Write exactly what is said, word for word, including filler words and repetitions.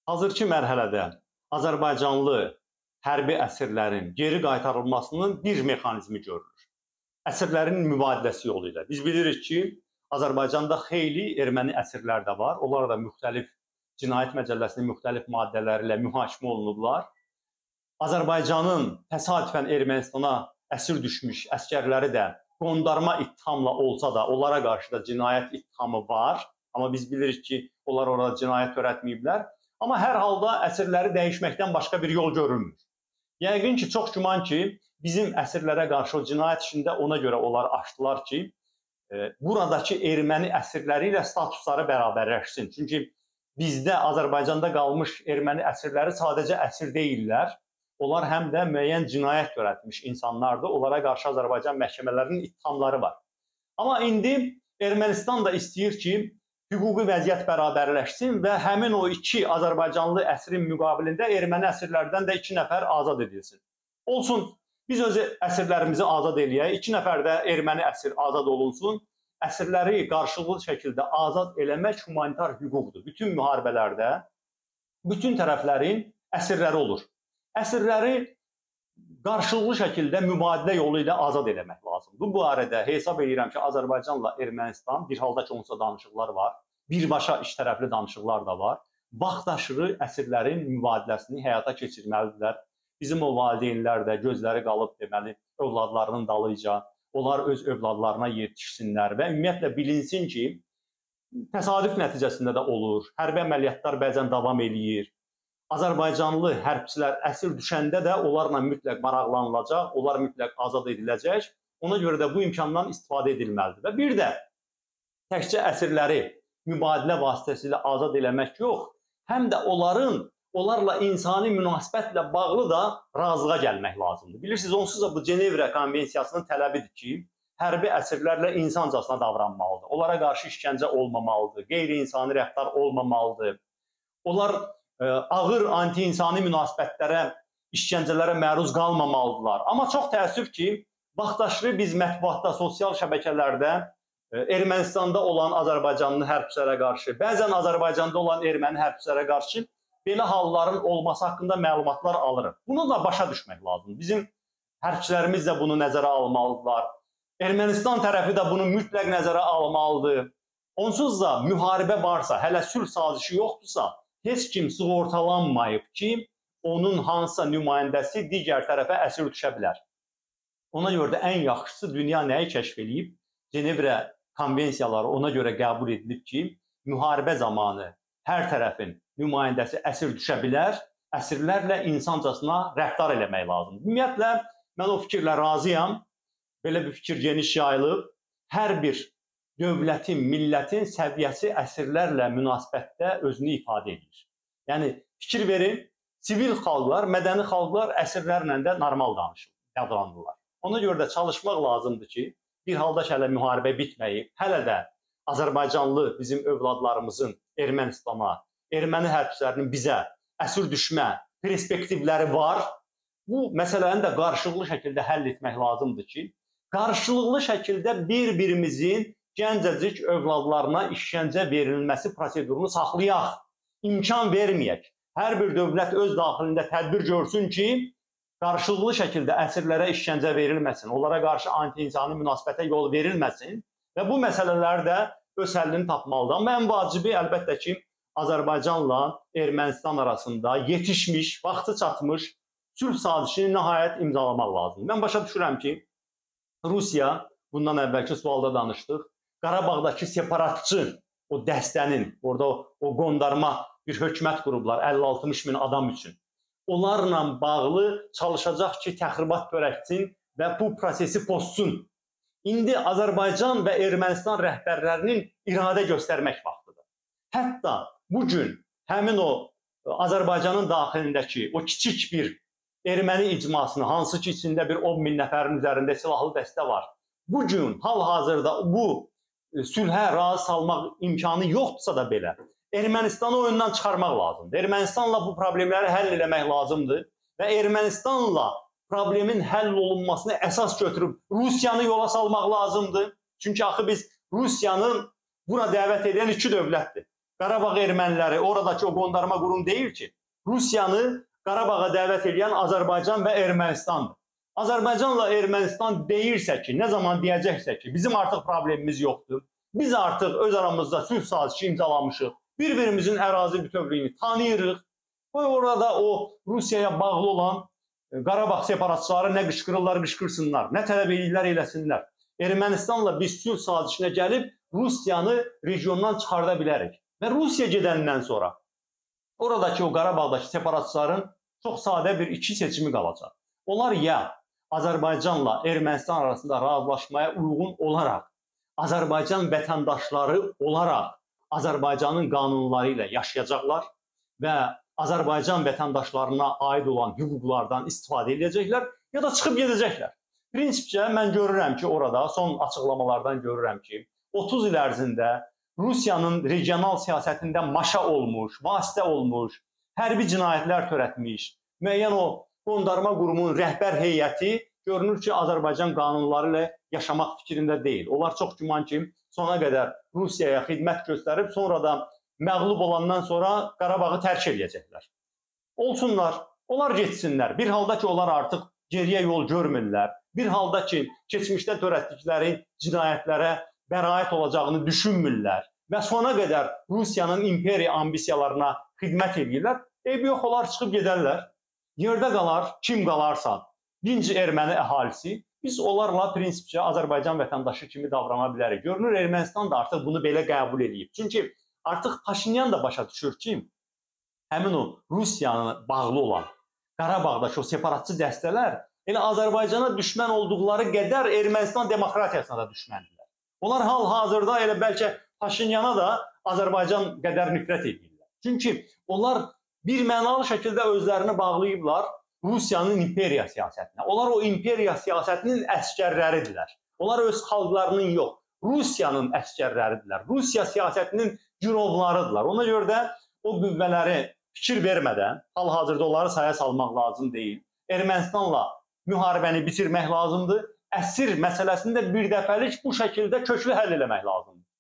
Hazırki mərhələdə Azərbaycanlı hərbi əsirlərin geri qaytarılmasının bir mexanizmi görülür. Əsirlərin mübadiləsi yolu ilə. Biz bilirik ki, Azərbaycanda xeyli erməni əsirlər də var. Onlar da müxtəlif Cinayət Məcəlləsinin müxtəlif maddələri ilə mühakimə olunublar. Azərbaycanın təsadüfən Ermənistana əsir düşmüş əskərləri də qondarma ittihamla olsa da, onlara qarşı da cinayət ittihamı var. Amma biz bilirik ki, onlar orada cinayət törətməyiblər. Amma hər halda əsirləri dəyişməkdən başqa bir yol görünmür. Yəqin ki, çox güman ki, bizim əsirlərə qarşı o cinayət işində ona görə onlar açdılar ki, e, buradakı erməni əsirləri ilə statusları bərabərləşsin. Çünki bizdə Azərbaycanda qalmış erməni əsirləri sadəcə əsir deyillər. Onlar həm də müəyyən cinayət törətmiş insanlardır. Onlara qarşı Azərbaycan məhkəmələrinin ittihamları var. Amma indi Ermənistan da istəyir ki, hüquqi vəziyyət bərabərləşsin və həmin o iki Azərbaycanlı əsrin müqabilində erməni əsirlərdən də iki nəfər azad edilsin. Olsun, biz öz əsirlərimizi azad eləyək, iki nəfər də erməni əsir azad olunsun. Əsirləri qarşılıqlı şəkildə azad eləmək humanitar hüquqdur. Bütün müharibələrdə bütün tərəflərin əsirləri olur. Əsirləri qarşılıqlı şəkildə mübadilə yolu ilə azad eləmək lazımdır. Bu barədə hesab edirəm ki, Azərbaycanla Ermənistan bir halda ki, onsa danışıqlar var, birbaşa iş tərəfli danışıqlar da var. Vaxtaşırı əsirlərin mübadiləsini həyata keçirməlidirlər. Bizim o valideynlər də gözləri qalıb deməli, övladlarının dalıyca, onlar öz övladlarına yetişsinlər və ümumiyyətlə bilinsin ki, təsadüf nəticəsində də olur, hərbi əməliyyatlar bəzən davam eləyir. Azərbaycanlı hərbçilər əsir düşəndə də onlarla mütləq maraqlanılacaq, onlar mütləq azad ediləcək. Ona görə də bu imkandan istifadə edilməlidir. Və bir də təkcə əsirləri mübadilə vasitəsilə azad eləmək yox, həm də onların, onlarla insani münasibətlə bağlı da razılığa gəlmək lazımdır. Bilirsiniz, onsuz da bu Cenevrə konvensiyasının tələbidir ki, hərbi əsirlərlə insancasına davranmalıdır. Onlara qarşı işgəncə olmamalıdır, qeyri-insani rəftar olmamalıdır. Onlar ağır anti-insani münasibətlərə, işgəncələrə məruz qalmamalıdırlar. Amma çox təəssüf ki, vaxtaşırı biz mətbuatda, sosial şəbəkələrdə Ermənistanda olan Azərbaycanlı hərbçilərə qarşı, bəzən Azərbaycanda olan erməni hərbçilərə qarşı belə halların olması haqqında məlumatlar alırıq. Bunu da başa düşmək lazımdır. Bizim hərbçilərimiz də bunu nəzərə almalıdırlar. Ermənistan tərəfi də bunu mütləq nəzərə almalıdır. Onsuz da müharibə varsa, hələ sülh sazişi yoxdursa, heç kim sığortalanmayıb ki, onun hansısa nümayəndəsi digər tərəfə əsir düşə bilər. Ona görə də ən yaxşısı dünya nəyi kəşf edib? Cenevrə konvensiyaları ona görə qəbul edilib ki, müharibə zamanı hər tərəfin nümayəndəsi əsir düşə bilər, əsirlərlə insancasına rəftar eləmək lazımdır. Ümumiyyətlə, mən o fikirlə razıyam, belə bir fikir geniş yayılıb, hər bir dövlətin, millətin səviyyəsi əsirlərlə münasibətdə özünü ifadə edir. Yəni, fikir verin, sivil xalqlar, mədəni xalqlar əsirlərlə də normal danışır, davranırlar. Ona görə də çalışmaq lazımdır ki, bir halda ki, hələ müharibə bitməyib, hələ də Azərbaycanlı bizim övladlarımızın Ermənistana, erməni hərbçilərinin bizə əsir düşmə perspektivləri var. Bu məsələni də qarşılıqlı şəkildə həll etmək lazımdır ki, qarşılıqlı şəkildə bir-birimizin gəncəcik övladlarına işgəncə verilməsi prosedurunu saxlayaq, imkan verməyək. Hər bir dövlət öz daxilində tədbir görsün ki, qarşılıqlı şəkildə əsirlərə işgəncə verilməsin, onlara qarşı anti-insani münasibətə yol verilməsin və bu məsələlər də öz həllini tapmalıdır. Amma ən vacibi əlbəttə ki, Azərbaycanla Ermənistan arasında yetişmiş, vaxtı çatmış sülh sazişini nəhayət imzalamaq lazımdır. Mən başa düşürəm ki, Rusiya, bundan əvvəlki sualda danışdıq, Qarabağdakı separatçı o dəstənin, orada o qondarma bir hökumət qurublar əlli altmış min adam üçün. Onlarla bağlı çalışacaq ki, təxribat törətsin və bu prosesi pozsun. İndi Azərbaycan və Ermənistan rəhbərlərinin iradə göstərmək vaxtıdır. Hətta bugün həmin o Azərbaycanın daxilindəki o kiçik bir erməni icmasını, hansı ki, içində bir on min nəfərin üzərində silahlı dəstə var, bugün hal-hazırda bu sülhə razı salmaq imkanı yoxdursa da belə, Ermənistanı oyundan çıxarmaq lazımdır. Ermənistanla bu problemləri həll eləmək lazımdır və Ermənistanla problemin həll olunmasını əsas götürüb Rusiyanı yola salmaq lazımdır. Çünki axı biz Rusiyanın buna dəvət edən iki dövlətdir. Qarabağ erməniləri oradakı o qondarma qurum deyir ki, Rusiyanı Qarabağa dəvət edən Azərbaycan və Ermənistandır. Azərbaycanla Ermənistan deyirsə ki, nə zaman deyəcəksə ki, bizim artıq problemimiz yoxdur. Biz artıq öz aramızda sülh sazişi imzalamışıq. Bir-birimizin ərazi bütövlüyünü tanıyırıq. Və orada o Rusiyaya bağlı olan Qarabağ separatçıları nə qışqırırlar, qışqırsınlar, nə tələb edirlər, eləsinlər. Ermənistanla biz sülh sazişinə gəlib Rusiyanı regiondan çıxarda bilərik. Və Rusiya gedəndən sonra oradakı o Qarabağdakı separatçıların çox sadə bir iki seçimi qalacaq. Onlar ya Azərbaycanla Ermənistan arasında razılaşmaya uyğun olaraq, Azərbaycan vətəndaşları olaraq Azərbaycanın qanunları ilə yaşayacaqlar və Azərbaycan vətəndaşlarına aid olan hüquqlardan istifadə edəcəklər, ya da çıxıb gedəcəklər. Prinsipcə, mən görürəm ki, orada son açıqlamalardan görürəm ki, otuz il ərzində Rusiyanın regional siyasətində maşa olmuş, vasitə olmuş, hərbi cinayətlər törətmiş, müəyyən o qondarma qurumun rəhbər heyəti görünür ki, Azərbaycan qanunları ilə yaşamaq fikrində deyil. Onlar çox güman ki, sona qədər Rusiyaya xidmət göstərib, sonra da məğlub olandan sonra Qarabağı tərk edəcəklər. Olsunlar, onlar getsinlər. Bir halda ki, onlar artıq geriyə yol görmürlər. Bir halda ki, keçmişdə törətdikləri cinayətlərə bəraət olacağını düşünmürlər və sona qədər Rusiyanın imperiya ambisiyalarına xidmət edirlər. Eybi yox, onlar çıxıb gedərlər. Yerdə qalar, kim qalarsa, dinc erməni əhalisi, biz onlarla prinsipcə Azərbaycan vətəndaşı kimi davrana bilərik. Görünür, Ermənistan da artıq bunu belə qəbul edib. Çünki artıq Paşinyan da başa düşür ki, həmin o Rusiyanın bağlı olan Qarabağdakı o separatçı dəstələr elə Azərbaycana düşmən olduqları qədər Ermənistan demokratiyasına da düşməndirlər. Onlar hal-hazırda elə bəlkə Paşinyana da Azərbaycan qədər nifrət edirlər. Çünki onlar bir mənalı şəkildə özlərini bağlayıblar Rusiyanın imperiya siyasətinə. Onlar o imperiya siyasətinin əsgərləridirlər. Onlar öz xalqlarının yox, Rusiyanın əsgərləridirlər. Rusiya siyasətinin girovlarıdırlar. Ona görə də o qüvvələri fikir vermədən, hal-hazırda onları saya salmaq lazım deyil. Ermənistanla müharibəni bitirmək lazımdır. Əsir məsələsini də bir dəfəlik bu şəkildə köklü həll eləmək lazımdır.